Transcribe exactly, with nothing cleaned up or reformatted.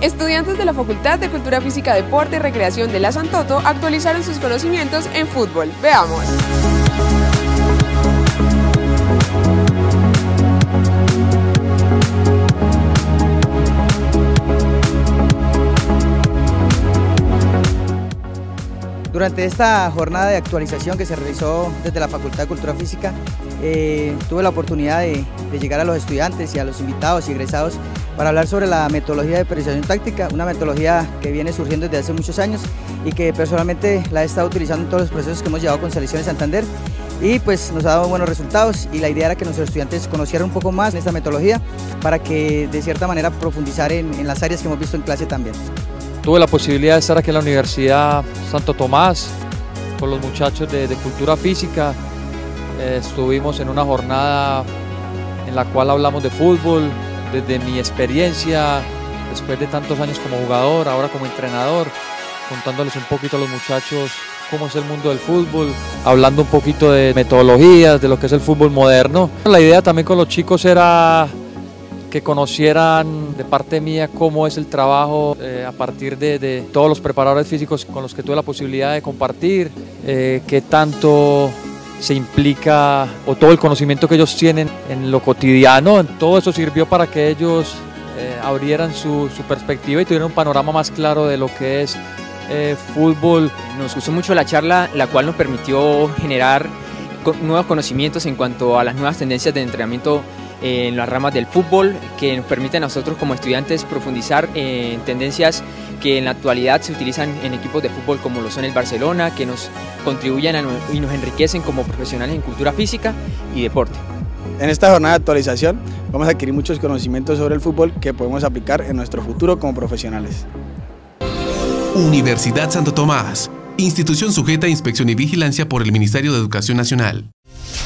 Estudiantes de la Facultad de Cultura Física, Deporte y Recreación de la Santoto actualizaron sus conocimientos en fútbol. Veamos. Durante esta jornada de actualización que se realizó desde la Facultad de Cultura Física, eh, tuve la oportunidad de, de llegar a los estudiantes y a los invitados y egresados para hablar sobre la metodología de periodización táctica, una metodología que viene surgiendo desde hace muchos años y que personalmente la he estado utilizando en todos los procesos que hemos llevado con Selecciones Santander, y pues nos ha dado buenos resultados, y la idea era que nuestros estudiantes conocieran un poco más de esta metodología para que de cierta manera profundizar en, en las áreas que hemos visto en clase también. Tuve la posibilidad de estar aquí en la Universidad Santo Tomás con los muchachos de, de Cultura Física. Eh, estuvimos en una jornada en la cual hablamos de fútbol, desde mi experiencia, después de tantos años como jugador, ahora como entrenador, contándoles un poquito a los muchachos cómo es el mundo del fútbol, hablando un poquito de metodologías, de lo que es el fútbol moderno. La idea también con los chicos era que conocieran de parte mía cómo es el trabajo eh, a partir de, de todos los preparadores físicos con los que tuve la posibilidad de compartir, eh, qué tanto se implica o todo el conocimiento que ellos tienen en lo cotidiano. Todo eso sirvió para que ellos eh, abrieran su, su perspectiva y tuvieran un panorama más claro de lo que es eh, fútbol. Nos gustó mucho la charla, la cual nos permitió generar nuevos conocimientos en cuanto a las nuevas tendencias de entrenamiento en las ramas del fútbol, que nos permite a nosotros como estudiantes profundizar en tendencias que en la actualidad se utilizan en equipos de fútbol como lo son el Barcelona, que nos contribuyen a, y nos enriquecen como profesionales en cultura física y deporte. En esta jornada de actualización vamos a adquirir muchos conocimientos sobre el fútbol que podemos aplicar en nuestro futuro como profesionales. Universidad Santo Tomás, institución sujeta a inspección y vigilancia por el Ministerio de Educación Nacional.